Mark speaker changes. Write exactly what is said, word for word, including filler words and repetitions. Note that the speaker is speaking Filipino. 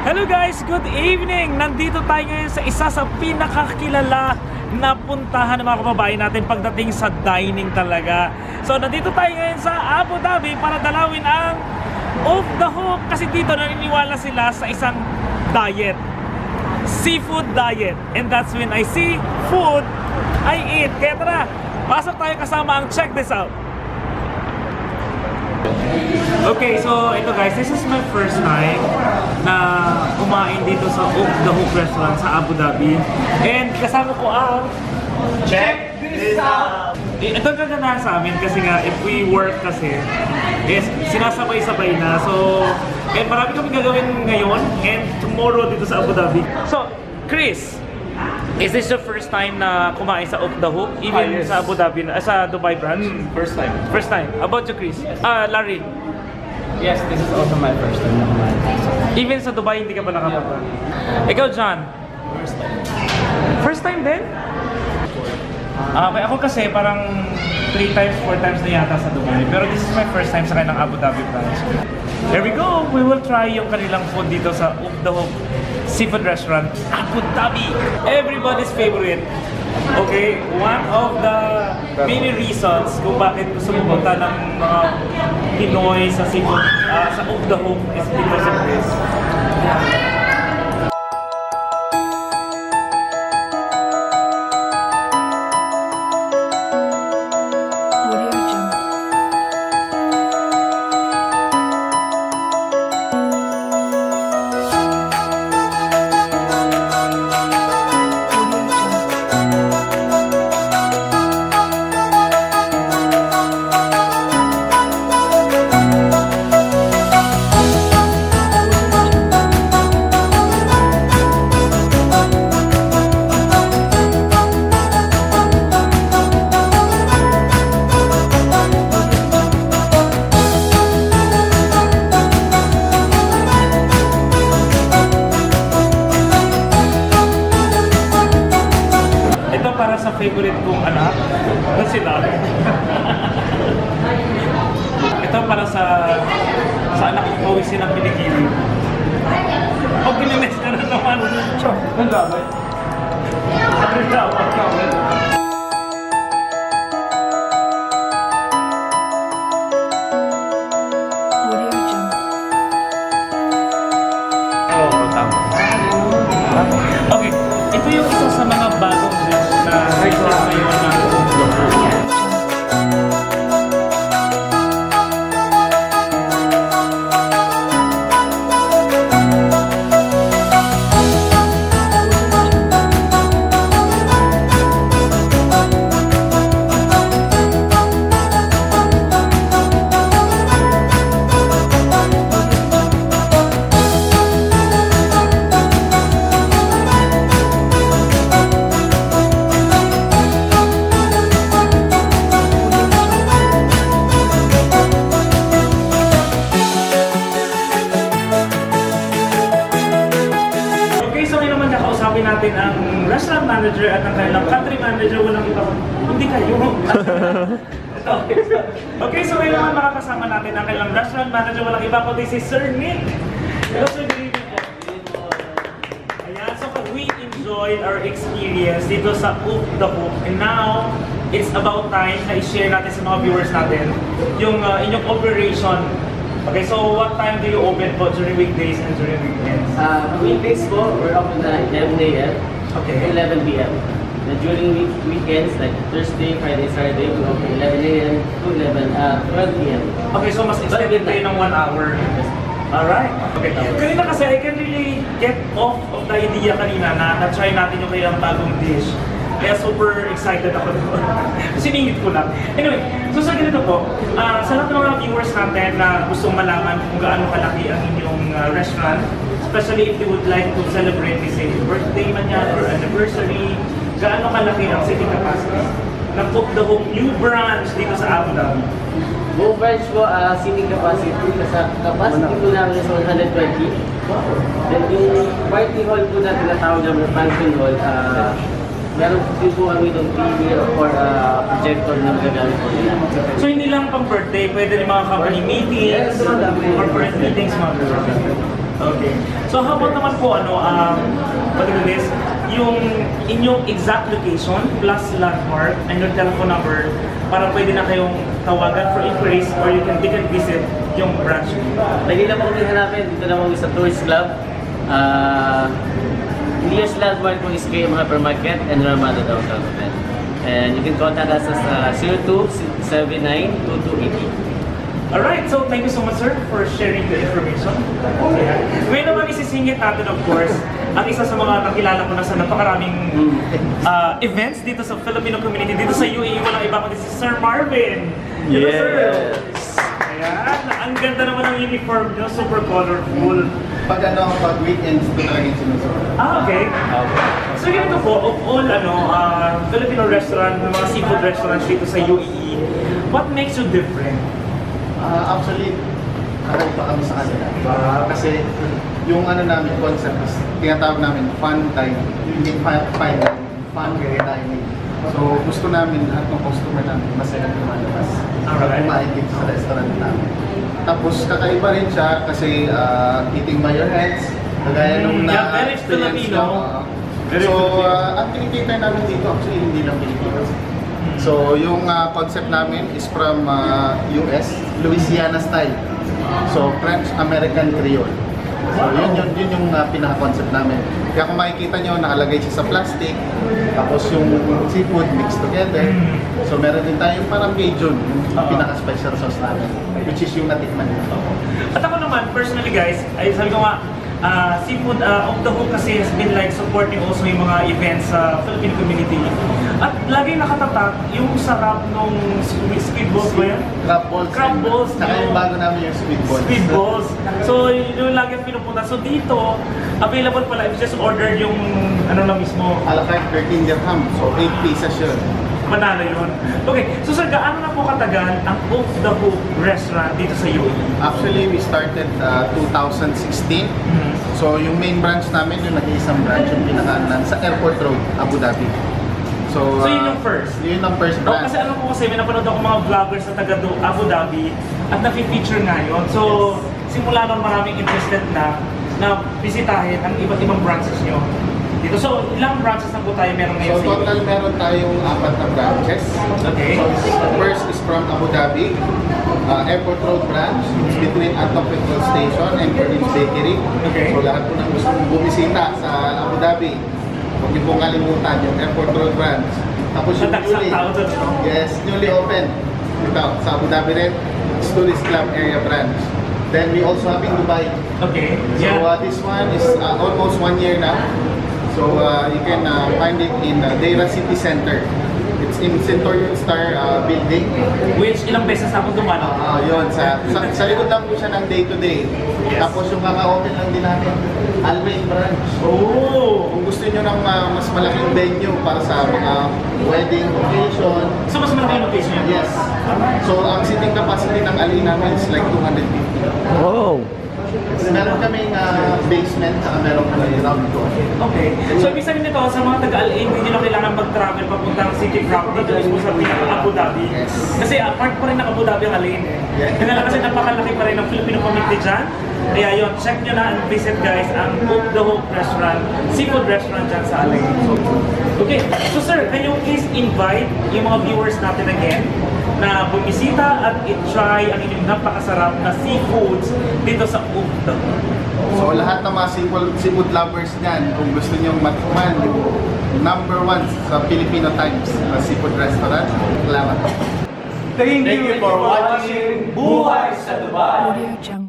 Speaker 1: Hello guys, good evening! Nandito tayo ngayon sa isa sa pinakakilala na puntahan ng mga kababayan natin pagdating sa dining talaga. So nandito tayo ngayon sa Abu Dhabi para dalawin ang Off the Hook kasi dito naniniwala sila sa isang diet, seafood diet, and that's when I see food, I eat. Kaya tara, pasok tayo kasama ang check this out. Okay, so ito guys, this is my first time na kumain dito sa Off the Hook restaurant sa Abu Dhabi. And kasama ko ang
Speaker 2: check this out!
Speaker 1: Ito gaganahan sa amin kasi nga if we work kasi is sinasabay-sabay na. So, and marami kami gagawin ngayon and tomorrow dito sa Abu Dhabi. So, Chris, is this your first time na kumain sa Off the Hook? Even ah, yes. Sa Abu Dhabi, uh, sa Dubai branch?
Speaker 2: Mm, first time.
Speaker 1: First time. How about you, Chris? Ah, uh, Larry?
Speaker 2: Yes, this is also my first time na kumain.
Speaker 1: Even sa Dubai, hindi ka pa nakapunta? Yeah. Ikaw, John?
Speaker 2: First time.
Speaker 1: First time din? Ah, okay, ako kasi parang three times, four times na yata sa Dubai. Pero this is my first time sa kanilang Abu Dhabi branch. Here we go! We will try yung kanilang food dito sa Off the Hook Seafood Restaurant, Abu Dhabi. Everybody's favorite. Okay, one of the many reasons kung bakit gusto pumunta ng mga Pinoy sa seafood, uh, sa Off the Hook is because of this. Sa favorite kong anak na sila. Ito para sa sa anak ko pawisin ang pinigili. O gininis ka na naman. Ang gamay. Ang gamay. Okay, ito yung isa sa mga bagong dish na release ngayon ng Off the Hook. Kausapin natin ang restaurant manager at ang kanilang country manager. Walang iba. Hindi kayo. Ito. Okay, so ngayon naman makakasama natin ang kanilang restaurant manager. Walang iba kundi si Sir Nick. Hello, Sir Nick. Ayan, so we enjoyed our experience dito sa Off the Hook. And now, it's about time na i-share natin sa mga viewers natin yung uh, inyong operation. Okay, so what time do you open po during weekdays and during weekends?
Speaker 3: Uh, weekdays po, we're open at eleven A M
Speaker 1: Okay.
Speaker 3: to eleven P M And during week weekends, like Thursday, Friday, Saturday, we open eleven A M to eleven, uh, twelve P M
Speaker 1: Okay, so mas extended tayo ng one hour. Alright. Okay. Kanina kasi I can really get off of the idea kanina na na-try natin yung kailang bagong dish. Kaya super excited ako doon. Siningit ko lang. Anyway, so sa ganito po, uh, sa lahat ng mga viewers natin na gustong malaman kung gaano kalaki ang inyong uh, restaurant, especially if you would like to celebrate, say, birthday man yan or anniversary, gaano kalaki ang seating capacity ng Off the Hook new branch dito sa Abu Dhabi?
Speaker 3: Buong branch po, uh, seating capacity, kasi capacity po namin is one hundred twenty. Then yung party hall po na tinatawag namin na function hall, uh, meron din po kami itong T V or uh, projector na magagamit po nila.
Speaker 1: So hindi lang pang birthday, pwede rin mga company meetings, corporate meetings, mga Okay. So how about naman po ano, um, what do you call this? Yung inyong exact location plus landmark and your telephone number para pwede na kayong tawagan for inquiries or you can, they can visit yung branch.
Speaker 3: Pwede lang po kami hanapin. Dito lang kami sa Tourist Club. Uh, nearest landmark po is K M Hypermarket and Ramada Downtown Hotel. And you can contact us at uh, zero two seven nine two two eight eight.
Speaker 1: Alright, so thank you so much sir for sharing the information. Yeah. Ngayon naman isisingit natin of course ang isa sa mga nakilala ko na sa napakaraming uh, events dito sa Filipino community, dito sa U A E, walang iba kundi si Sir Marvin. Hello, sir. Ayan, ang ganda naman ng uniform nyo, super colorful.
Speaker 4: Pag ano, pag weekends, ito talaga yung sinusunod.
Speaker 1: Ah, okay. So ganito po, of all ano, uh, Filipino restaurant, mga seafood restaurants dito sa U A E, what makes you different?
Speaker 4: Ah, actually, kakaiba kami sa kanila. Ah, kasi yung ano namin, concept is, tinatawag namin fun dining. Hindi fun fine dining, fun dining. So gusto namin lahat ng customer namin masaya lumalabas.
Speaker 1: Alright.
Speaker 4: Kumain dito sa restaurant namin. Tapos kakaiba rin siya kasi uh, eating by your hands. Kagaya nung
Speaker 1: Mm, yeah, very
Speaker 4: na-experience
Speaker 1: Filipino.
Speaker 4: nyo, uh,
Speaker 1: Very
Speaker 4: so,
Speaker 1: Filipino.
Speaker 4: uh, ang kinikita namin dito actually hindi lang Pilipinas. So, yung uh, concept namin is from uh, U S, Louisiana style. So, French-American Creole. So, yun, yun, yun yung uh, pinaka-concept namin. Kaya kung makikita nyo, nakalagay siya sa plastic. Tapos yung seafood mixed together. So, meron din tayong parang Cajun, yung pinaka-special sauce namin. Which is yung natikman nyo.
Speaker 1: At ako naman, personally guys, ay sabi ko nga, uh, seafood uh, of the hook kasi has been like supporting also yung mga events sa Philippine community. At lagi nakatatak yung sarap nung squid, squid balls ba yan?
Speaker 4: Crab balls.
Speaker 1: Crab balls.
Speaker 4: Saka yung bago namin yung squid balls.
Speaker 1: Squid balls. So yun yung lagi ang pinupunta. So dito, available pala if you just order yung ano na mismo,
Speaker 4: A la carte, thirteen dirham. So, eight pieces yun.
Speaker 1: manalo yun. Okay, so sir, gaano na po katagal ang Off the Hook restaurant dito sa U A E?
Speaker 4: Actually, we started uh, two thousand sixteen. So, yung main branch namin, yung nag-iisang branch, yung pinakaanan sa Airport Road, Abu Dhabi. So,
Speaker 1: So yun
Speaker 4: uh,
Speaker 1: yung first?
Speaker 4: Yun ang first
Speaker 1: Oh,
Speaker 4: branch.
Speaker 1: kasi alam ko kasi may napanood ako mga vloggers sa taga do Abu Dhabi at napi-feature nga yun. So, simula nun maraming interested na na bisitahin ang iba't ibang branches nyo dito. So, ilang branches na po tayo meron
Speaker 4: So,
Speaker 1: ngayon sa U A E?
Speaker 4: total meron tayong apat na branches.
Speaker 1: Okay.
Speaker 4: So, first is from Abu Dhabi, uh, Airport Road branch. It's between Atop Petrol Station and Cornelius Bakery.
Speaker 1: Okay.
Speaker 4: So, lahat po ng gusto mong bumisita sa Abu Dhabi, huwag niyo pong kalimutan yung Airport Road branch. Tapos yung
Speaker 1: Nataksang
Speaker 4: newly,
Speaker 1: tao doon, no?
Speaker 4: yes, newly open ito sa Abu Dhabi rin, it's Tourist Club area branch. Then we also have in Dubai.
Speaker 1: Okay.
Speaker 4: So
Speaker 1: Yeah.
Speaker 4: uh, this one is uh, almost one year now. So uh, you can uh, find it in uh, Deira City Center. It's in Centurion Star uh, building.
Speaker 1: Which ilang beses na akong dumalo.
Speaker 4: Uh, yun, sa, sa, sa likod lang po siya ng day to day.
Speaker 1: Yes.
Speaker 4: Tapos yung kaka-open lang din natin, Almain branch.
Speaker 1: Oh!
Speaker 4: Kung gusto niyo ng uh, mas malaking venue para sa mga wedding occasion.
Speaker 1: So, mas malaki yung location yun?
Speaker 4: Yes. So ang seating capacity ng Ali namin is like two hundred fifty.
Speaker 2: Oh.
Speaker 4: Meron kaming uh, basement at meron kaming ground floor.
Speaker 1: Okay. So, ibig sabihin nito, sa mga taga-Al Ain, hindi nyo na kailangan mag-travel papuntang City Crowd dito mismo sa pinaka-Abu Dhabi.
Speaker 4: Yes.
Speaker 1: Kasi uh, part pa rin ng Abu Dhabi ang Al Ain eh.
Speaker 4: Yeah.
Speaker 1: Kaya lang kasi napakalaki pa rin ng Filipino community dyan. Kaya yun, check nyo na and visit guys ang Off the Hook restaurant, seafood restaurant dyan sa Al Ain. Okay. So sir, can you please invite yung mga viewers natin again na bumisita at i-try ang inyong napakasarap na seafoods dito sa Off the Hook?
Speaker 4: So lahat ng mga seafood, seafood lovers niyan, kung gusto niyo matikman yung number one sa Filipino Times na seafood restaurant, salamat.
Speaker 1: Thank you for watching Buhay sa Dubai!
Speaker 5: Audio Jungle.